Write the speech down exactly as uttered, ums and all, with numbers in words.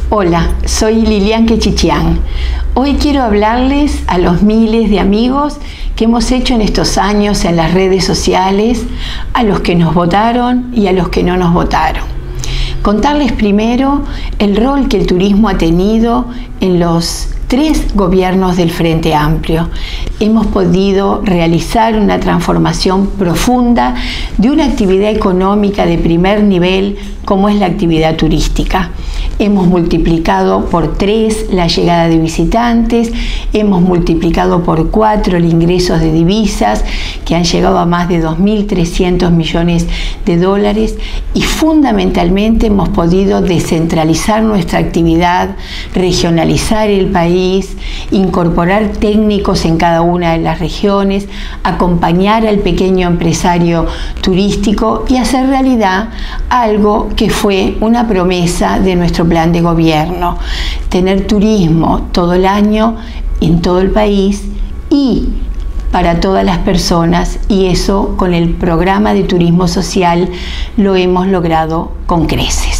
Hola, soy Lilian Quechichián. Hoy quiero hablarles a los miles de amigos que hemos hecho en estos años en las redes sociales, a los que nos votaron y a los que no nos votaron. Contarles primero el rol que el turismo ha tenido en los tres gobiernos del Frente Amplio. Hemos podido realizar una transformación profunda de una actividad económica de primer nivel como es la actividad turística. Hemos multiplicado por tres la llegada de visitantes, hemos multiplicado por cuatro el ingreso de divisas que han llegado a más de dos mil trescientos millones de dólares y fundamentalmente hemos podido descentralizar nuestra actividad, regionalizar el país, incorporar técnicos en cada una de las regiones, acompañar al pequeño empresario turístico y hacer realidad algo que fue una promesa de nuestro plan de gobierno: tener turismo todo el año en todo el país y para todas las personas, y eso con el programa de turismo social lo hemos logrado con creces.